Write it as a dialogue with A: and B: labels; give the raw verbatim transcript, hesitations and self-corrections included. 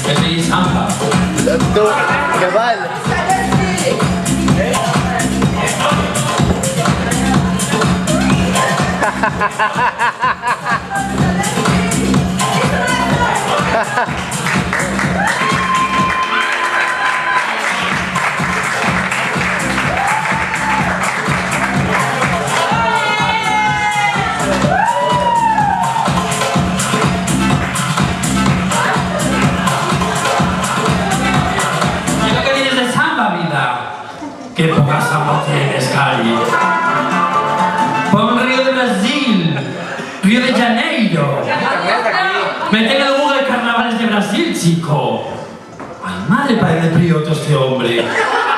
A: Ese es samba.
B: Tú, qué mal.
A: Qué poca samba tienes, Cali. Pon Río de Brasil, Río de Janeiro. Mete en el Google Carnavales de Brasil, chico. Ay, madre, padre de prioto este hombre.